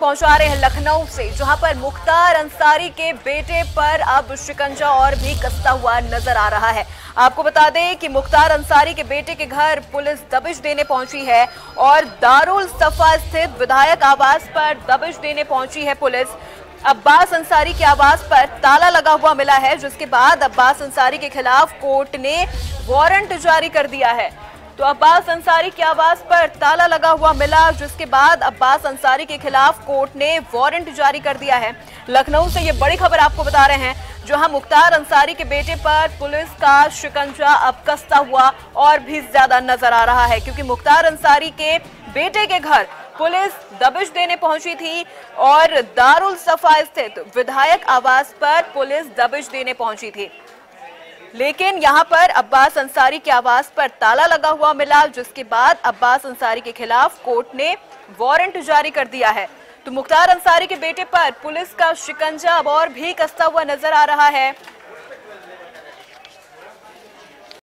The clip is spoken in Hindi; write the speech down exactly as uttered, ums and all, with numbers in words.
पहुंचा रहे हैं लखनऊ से, जहां पर मुख्तार अंसारी के बेटे पर अब शिकंजा और भी कसता हुआ नजर आ रहा है। आपको बता दें कि मुख्तार अंसारी के बेटे के घर पुलिस दबिश देने पहुंची है और दारुल सफा स्थित विधायक आवास पर दबिश देने पहुंची है पुलिस। अब्बास अंसारी के आवास पर ताला लगा हुआ मिला है, जिसके बाद अब्बास अंसारी के खिलाफ कोर्ट ने वारंट जारी कर दिया है। तो अब्बास अंसारी के आवास पर ताला लगा हुआ मिला, जिसके बाद अब्बास अंसारी के खिलाफ कोर्ट ने वारंट जारी कर दिया है। लखनऊ से ये बड़ी खबर आपको बता रहे हैं, जहां मुख्तार अंसारी के बेटे पर पुलिस का शिकंजा अब कसता हुआ और भी ज्यादा नजर आ रहा है, क्योंकि मुख्तार अंसारी के बेटे के घर पुलिस दबिश देने पहुंची थी और दारुल सफा स्थित विधायक आवास पर पुलिस दबिश देने पहुंची थी। लेकिन यहां पर अब्बास अंसारी के आवास पर ताला लगा हुआ मिला, जिसके बाद अब्बास अंसारी के खिलाफ कोर्ट ने वारंट जारी कर दिया है। तो मुख्तार अंसारी के बेटे पर पुलिस का शिकंजा अब और भी कसता हुआ नजर आ रहा है।